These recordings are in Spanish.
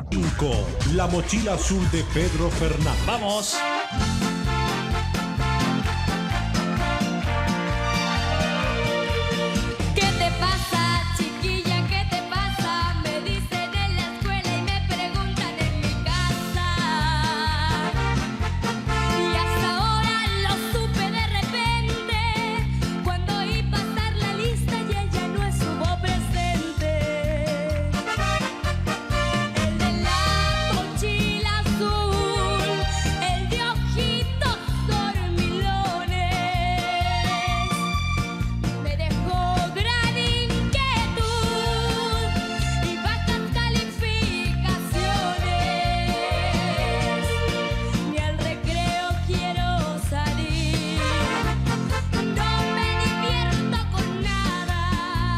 5. La mochila azul de Pedro Fernández. ¡Vamos! ¿Qué te pasa, chiquilla? ¿Qué te pasa? Me dicen en la escuela y me preguntan en mi casa. Y hasta ahora lo supe de repente, cuando oí pasar la lista y ella no estuvo presente. El de la mochila azul, el de ojitos dormilones, me dejó gran inquietud y bajas calificaciones. Ni al recreo quiero salir, no me divierto con nada,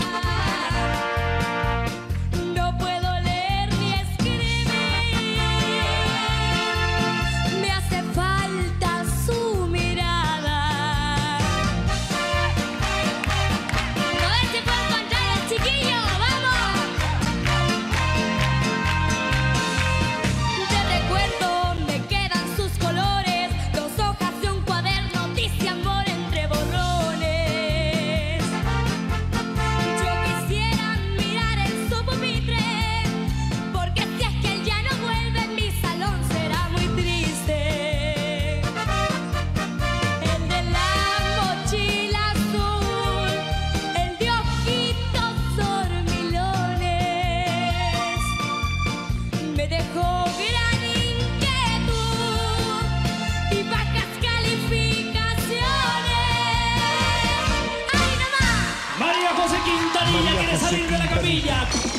no puedo leer ni escribir, me hace falta su mirada. A ver si puedo encontrar al chiquillo, ¡vamos! De recuerdo me quedan sus colores, 2 hojas de un cuaderno, dice amor entre borrones. Yo quisiera mirar en su pupitre, porque si es que él ya no vuelve, mi salón será muy triste. El de la mochila azul, el de ojitos dormilones, me dejó gran inquietud y bajas calificaciones. ¡Ay, nomás! María José Quintanilla María quiere José salir de la Quintanilla. camilla.